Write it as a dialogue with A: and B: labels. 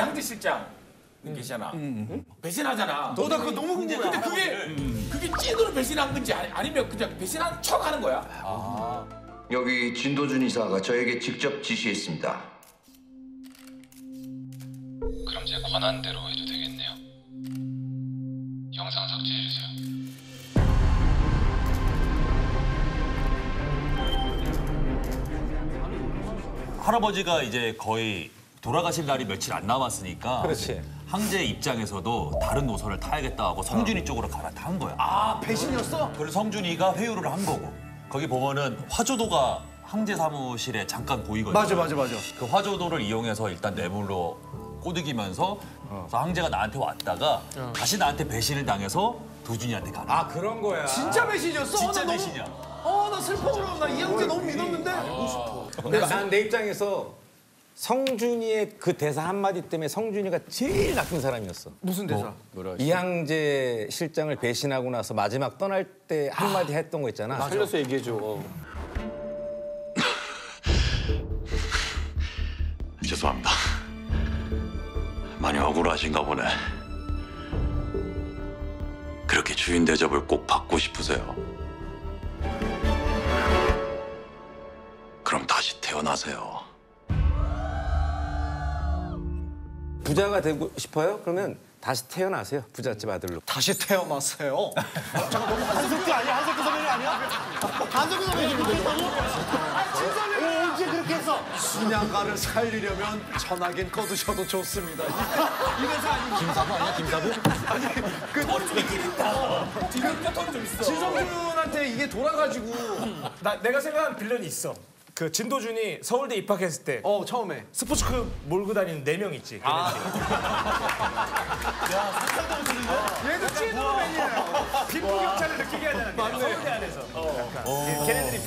A: 양재 실장 계시잖아. 배신하잖아.
B: 나 그거 너무 궁금해.
A: 근데 그게 찐으로 배신한 건지 아니면 그냥 배신한 척 하는 거야?
C: 여기 진도준 이사가 저에게 직접 지시했습니다.
D: 그럼 제 권한대로 해도 되겠네요. 영상 삭제해주세요.
E: 할아버지가 이제 거의 돌아가실 날이 며칠 안 남았으니까
B: 그렇지.
E: 황제 입장에서도 다른 노선을 타야겠다 하고 성준이 쪽으로 갈아탄 거야.
B: 아, 배신이었어?
E: 그래서 성준이가 회유를 한 거고 거기 보면은 화조도가 황제 사무실에 잠깐 보이거든요.
B: 맞아.
E: 그 화조도를 이용해서 일단 뇌물로 꼬드기면서 그래서 황제가 나한테 왔다가 다시 나한테 배신을 당해서 도준이한테 가는 거야.
F: 아 그런 거야.
B: 진짜 배신이었어?
E: 진짜
B: 나
E: 배신이야.
B: 나 슬퍼. 나 이형제 너무 믿었는데.
F: 근데 난 내 입장에서 성준이의 그 대사 한마디 때문에 성준이가 제일 나쁜 사람이었어.
B: 무슨 대사?
F: 이항제 실장을 배신하고 나서 마지막 떠날 때 한마디 했던 거 있잖아.
G: 살려서 얘기해줘.
D: 죄송합니다. 많이 억울하신가 보네. 그렇게 주인 대접을 꼭 받고 싶으세요? 그럼 다시 태어나세요.
F: 부자가 되고 싶어요? 그러면 다시 태어나세요. 부잣집 아들로.
B: 다시 태어났어요. 한석규 아니야? 한석규 선배님 아니야? 한석규 선배님 언제 그렇게 했어? 순양가를 살리려면 전화긴 꺼두셔도 좋습니다. 이래서 아니 김사부 아니야? 김사부? 아니
A: 머리 좀 있긴 있다. 뒤가 톤이 좀 있어.
B: 진성준한테 이게 돌아가지고
H: 내가 생각한 빌런이 있어. 그 진도준이 서울대 입학했을 때
B: 처음에
H: 스포츠클럽 몰고 다니는 4명 있지.
B: 얘도 찐으로 맨이에요.
H: 빈부격차를 느끼게 하잖아. 서울대 안에서. 걔네들이